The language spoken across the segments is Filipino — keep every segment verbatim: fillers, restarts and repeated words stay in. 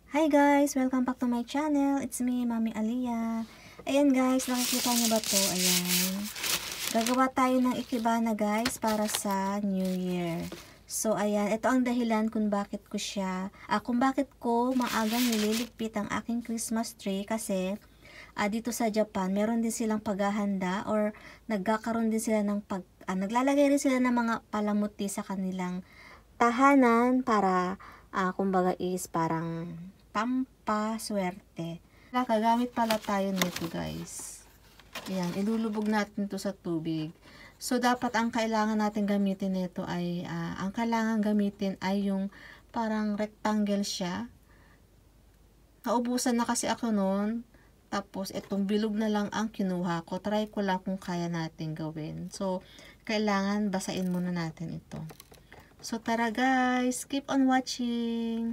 Hi guys! Welcome back to my channel. It's me, Mami Aliyah. Ayan guys, nakikita niyo ba to? Ayan. Gagawa tayo ng ikebana guys para sa New Year. So ayan, ito ang dahilan kung bakit ko siya, ah, kung bakit ko maagang nililigpit ang aking Christmas tree kasi ah, dito sa Japan, meron din silang paghahanda or nagkakaroon din sila ng pag, ah, naglalagay rin sila ng mga palamuti sa kanilang tahanan para ah, kumbaga is parang pampaswerte. Nakagamit pala tayo nito guys. Ayan, ilulubog natin to sa tubig. So, dapat ang kailangan natin gamitin nito ay, uh, ang kailangan gamitin ay yung parang rectangle siya. Naubusan na kasi ako noon. Tapos, itong bilog na lang ang kinuha ko. Try ko lang kung kaya natin gawin. So, kailangan basain muna natin ito. So, tara guys, keep on watching.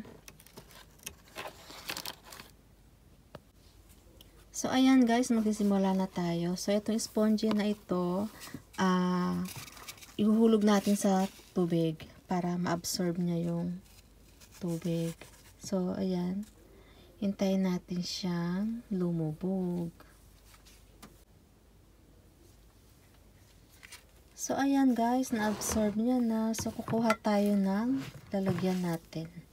So, ayan guys, magsisimula na tayo. So, itong sponge na ito, ah, uh, ihuhulog natin sa tubig para ma-absorb niya yung tubig. So, ayan. Hintayin natin siyang lumubog. So, ayan guys, na-absorb niya na. So, kukuha tayo ng lalagyan natin.